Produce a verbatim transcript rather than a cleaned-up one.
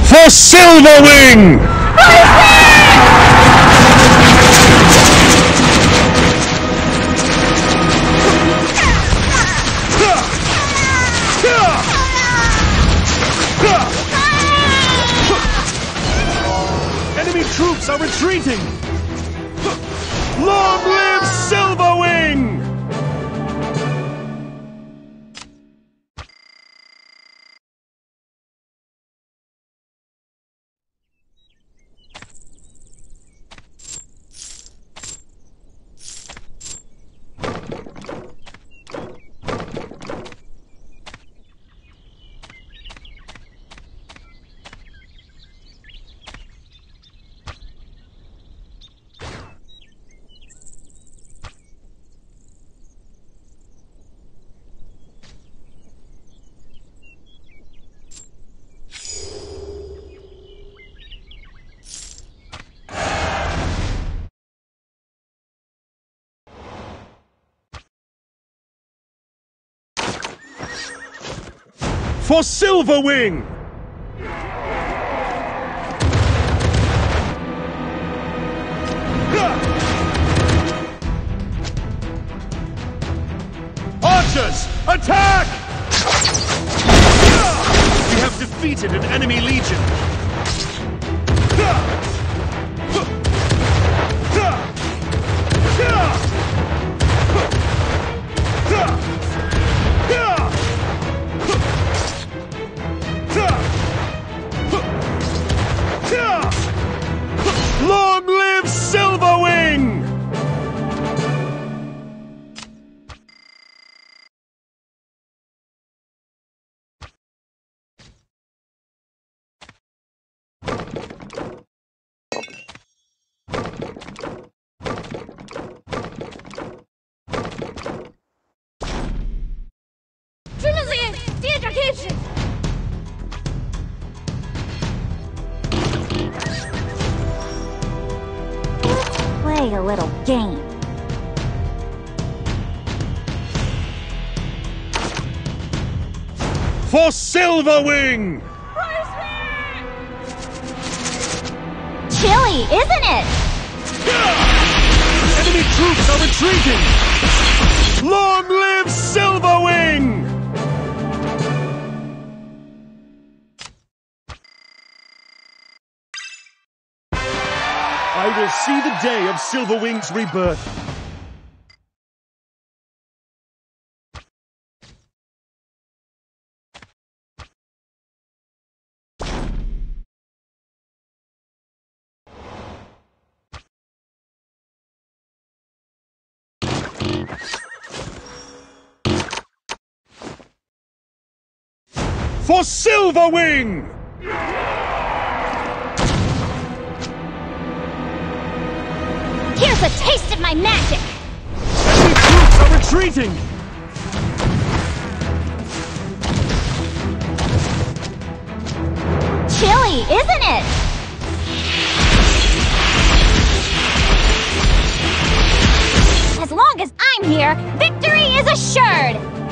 For Silverwing! Enemy troops are retreating! Long live Silverwing! For Silverwing! Archers, attack! We have defeated an enemy legion. Long live Silverwing! Play a little game. For Silverwing! Chilly, isn't it? Enemy troops are retreating! Long live Silverwing! I will see the day of Silverwing's rebirth. For Silverwing! Here's a taste of my magic! Enemy troops are retreating! Chilly, isn't it? As long as I'm here, victory is assured!